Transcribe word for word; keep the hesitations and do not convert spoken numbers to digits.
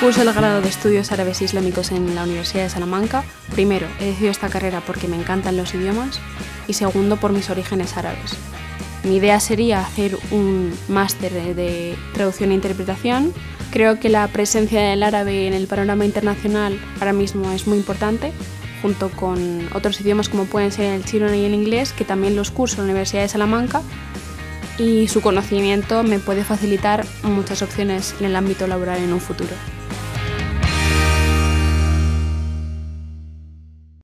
Curso el grado de Estudios Árabes e Islámicos en la Universidad de Salamanca. Primero, he decidido esta carrera porque me encantan los idiomas y segundo, por mis orígenes árabes. Mi idea sería hacer un máster de traducción e interpretación. Creo que la presencia del árabe en el panorama internacional ahora mismo es muy importante, junto con otros idiomas como pueden ser el chino y el inglés, que también los curso en la Universidad de Salamanca, y su conocimiento me puede facilitar muchas opciones en el ámbito laboral en un futuro.